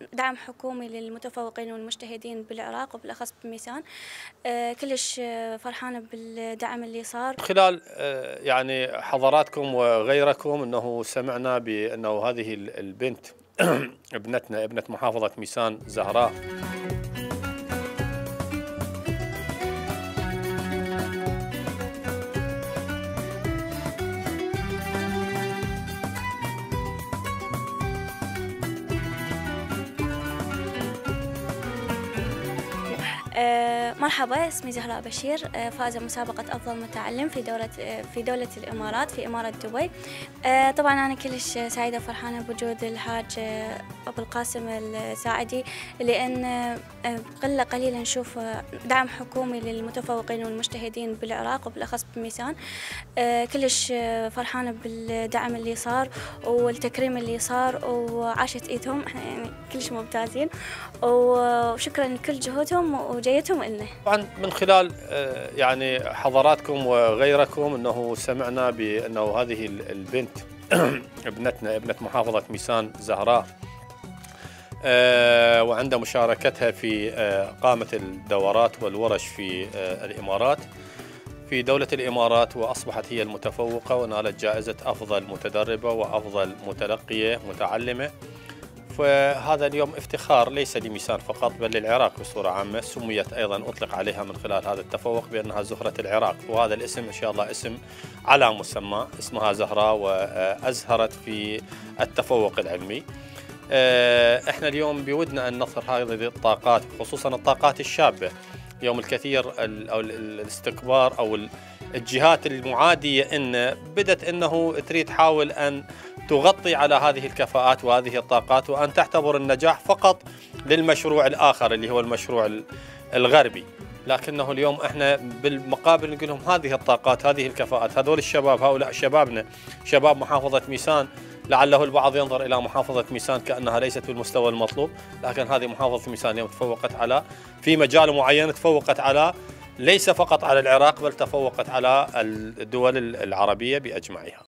دعم حكومي للمتفوقين والمجتهدين بالعراق وبالأخص بميسان. كلش فرحانة بالدعم اللي صار خلال يعني حضراتكم وغيركم، أنه سمعنا بأنه هذه البنت ابنتنا ابنة محافظة ميسان زهراء مرحبا، اسمي زهراء بشير، فازة مسابقة أفضل متعلم في دولة الإمارات، في إمارة دبي. طبعا أنا كلش سعيدة وفرحانة بوجود الحاج أبو القاسم الساعدي، لأن قلة قليلا نشوف دعم حكومي للمتفوقين والمجتهدين بالعراق وبالأخص بميسان. كلش فرحانة بالدعم اللي صار والتكريم اللي صار، وعاشت إيدهم، احنا يعني كلش ممتازين، وشكرا لكل جهودهم وجيتهم إلنا. طبعا من خلال يعني حضراتكم وغيركم، أنه سمعنا بأنه هذه البنت ابنتنا ابنة محافظة ميسان زهراء، وعند مشاركتها في قامة الدورات والورش في الإمارات، في دولة الإمارات، وأصبحت هي المتفوقة ونالت جائزة أفضل متدربة وأفضل متلقية متعلمة. فهذا اليوم افتخار ليس لميسان فقط بل للعراق بصورة عامة. سميت أيضا، أطلق عليها من خلال هذا التفوق بأنها زهرة العراق، وهذا الاسم إن شاء الله اسم على مسمى، اسمها زهراء، وأزهرت في التفوق العلمي. احنا اليوم بودنا أن نظهر هذه الطاقات، خصوصا الطاقات الشابة. اليوم الكثير أو الاستكبار أو الجهات المعادية بدت أنه تريد تحاول أن تغطي على هذه الكفاءات وهذه الطاقات، وأن تعتبر النجاح فقط للمشروع الآخر اللي هو المشروع الغربي. لكنه اليوم احنا بالمقابل نقول لهم هذه الطاقات، هذه الكفاءات، هذول الشباب، هؤلاء شبابنا، شباب محافظة ميسان. لعله البعض ينظر إلى محافظة ميسان كأنها ليست بالمستوى المطلوب، لكن هذه محافظة ميسان اليوم تفوقت على في مجال معين، تفوقت على ليس فقط على العراق بل تفوقت على الدول العربية بأجمعها.